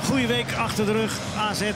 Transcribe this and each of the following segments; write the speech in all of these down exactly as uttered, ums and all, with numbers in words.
Goeie week achter de rug, A Z.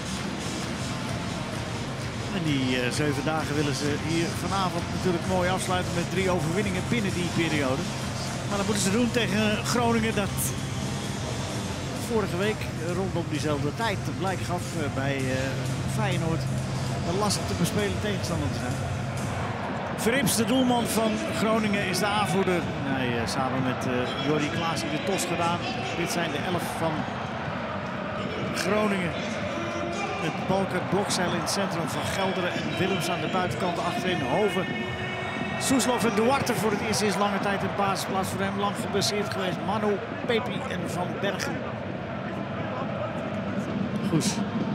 En die uh, zeven dagen willen ze hier vanavond natuurlijk mooi afsluiten met drie overwinningen binnen die periode. Maar dat moeten ze doen tegen Groningen dat vorige week rondom diezelfde tijd de blijk gaf uh, bij uh, Feyenoord een lastig te bespelen tegenstander te zijn. Verrips, de doelman van Groningen, is de aanvoerder. Hij uh, samen met uh, Jordi Klaas de tos gedaan. Dit zijn de elf van Groningen. Met Balker, Blokzeil in het centrum, van Gelderen en Willems aan de buitenkant achterin. Hoven, Soeslof en Duarte voor het eerst sinds lange tijd in basisplaats voor hem. Lang geblesseerd geweest. Manu, Pepi en Van Bergen. Goes.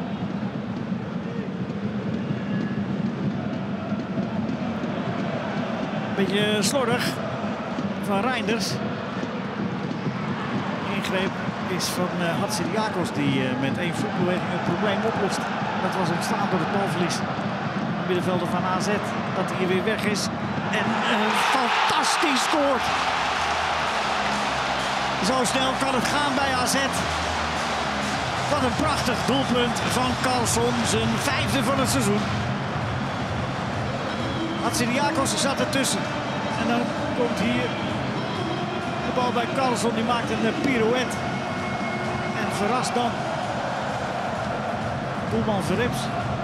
Beetje slordig van Reinders. Ingreep is van uh, Hatziriakos die uh, met één voetbeweging het probleem oplost. Dat was ontstaan door het balverlies. De middenvelder van A Z, dat hij hier weer weg is. En uh, fantastisch scoort. Zo snel kan het gaan bij A Z. Wat een prachtig doelpunt van Karlsson, zijn vijfde van het seizoen. Hatziriakos zat ertussen. En dan komt hier de bal bij Karlsson, die maakt een pirouette. En verrast dan doelman Verrips.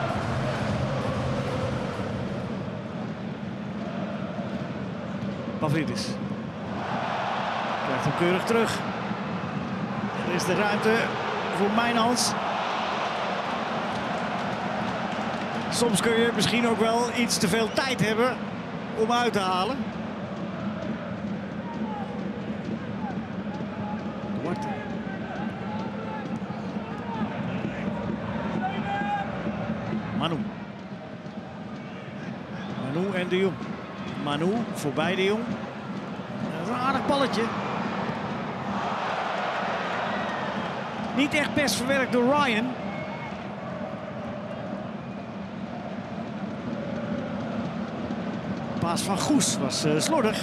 Pavlidis krijgt hem keurig terug. Er is de ruimte voor Mijnans. Soms kun je misschien ook wel iets te veel tijd hebben om uit te halen. Duarte. Manu. Manu en de Jong. Manu voorbij de Jong. Dat is een aardig balletje. Niet echt best verwerkt door Ryan. Paas van Goes was uh, slordig.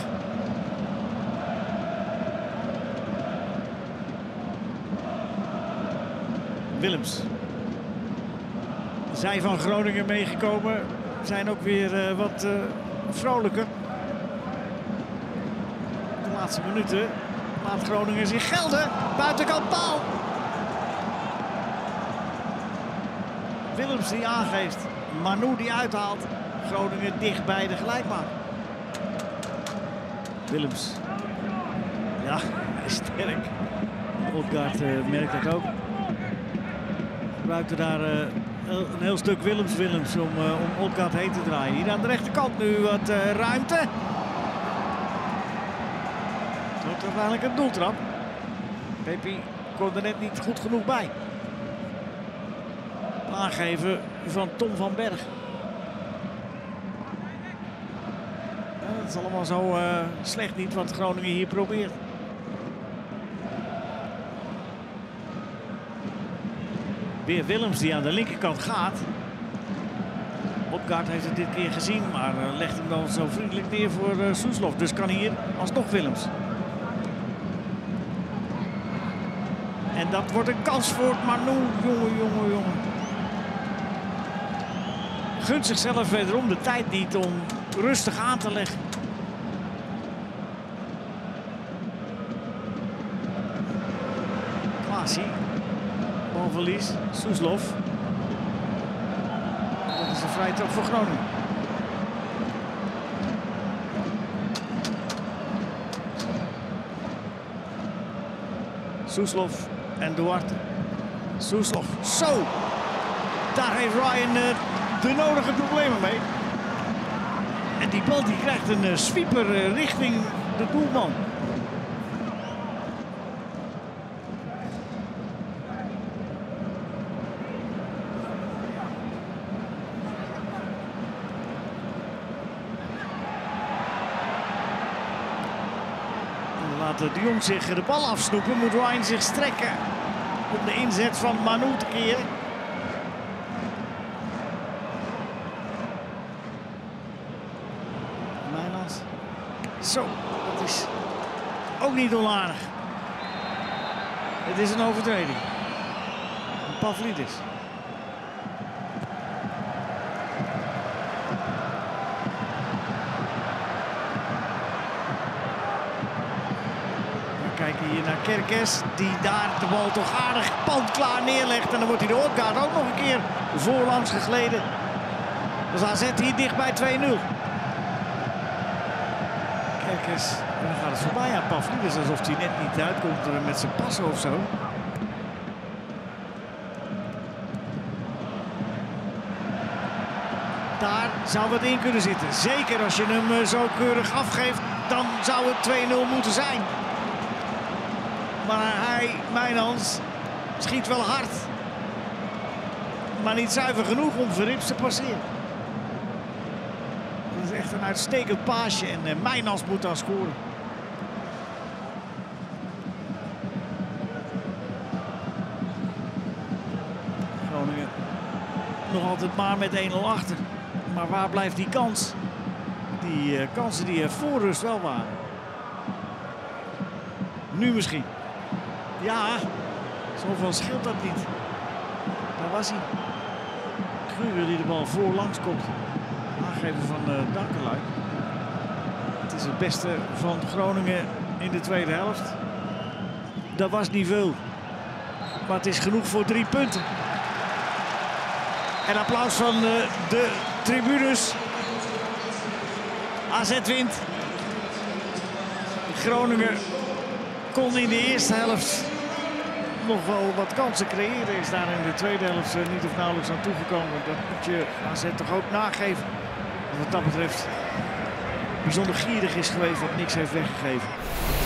Willems. Zij van Groningen meegekomen. Zijn ook weer uh, wat uh, vrolijker. De laatste minuten laat Groningen zich gelden. Buitenkant paal. Willems die aangeeft. Manu die uithaalt. Groningen dicht bij de gelijkmaker. Willems. Ja, hij is sterk. Odgaard uh, merkt dat ook. Gebruikte daar uh, een heel stuk Willems Willems om, uh, om Odgaard heen te draaien. Hier aan de rechterkant nu wat uh, ruimte. Het wordt uiteindelijk een doeltrap. Pepi kon er net niet goed genoeg bij. Aangeven van Tom van Berg. Het is allemaal zo uh, slecht niet wat Groningen hier probeert. Weer Willems die aan de linkerkant gaat. Odgaard heeft het dit keer gezien, maar uh, legt hem dan zo vriendelijk neer voor uh, Soeslof. Dus kan hier alsnog Willems. En dat wordt een kans voor Manu. Jongen, jongen, jongen. Gunt zichzelf wederom de tijd niet om rustig aan te leggen. Klaasie. Balverlies. Soeslof. Dat is een vrije trap voor Groningen. Soeslof en Duarte. Soeslof. Zo! Daar heeft Ryan uh, de nodige problemen mee. En die bal die krijgt een uh, sweeper uh, richting de doelman. Laat de Jong zich de bal afsnoepen, moet Ryan zich strekken om de inzet van Manu te keren. Mijnans. Zo, dat is ook niet onaardig. Het is een overtreding. Pavlidis. Dan kijken hier naar Kerkes, die daar de bal toch aardig pandklaar neerlegt. En dan wordt hij de Odgaard ook nog een keer voorlangs gegleden. Dus A Z hier dicht bij twee nul. Kerkes, en dan gaat het voorbij aan Pavlidis, alsof hij net niet uitkomt met zijn passen of zo. Daar zou wat in kunnen zitten. Zeker als je hem zo keurig afgeeft, dan zou het twee nul moeten zijn. Maar hij, Mijnans, schiet wel hard. Maar niet zuiver genoeg om Verrips te passeren. Dat is echt een uitstekend paasje en uh, Mijnans moet dan scoren. Groningen nog altijd maar met één nul achter. Maar waar blijft die kans? Die uh, kansen die er voor rust wel waren. Nu misschien. Ja, zoveel scheelt dat niet. Daar was hij. Kruger die de bal voorlangs komt. Aangeven van uh, Dankelui. Het is het beste van Groningen in de tweede helft. Dat was niet veel. Maar het is genoeg voor drie punten. En applaus van uh, de tribunes. A Z wint. Groningen kon in de eerste helft nog wel wat kansen creëren. Is daar in de tweede helft niet of nauwelijks aan toegekomen. Dat moet je A Z toch ook nageven. Wat dat betreft bijzonder gierig is geweest, wat niks heeft weggegeven.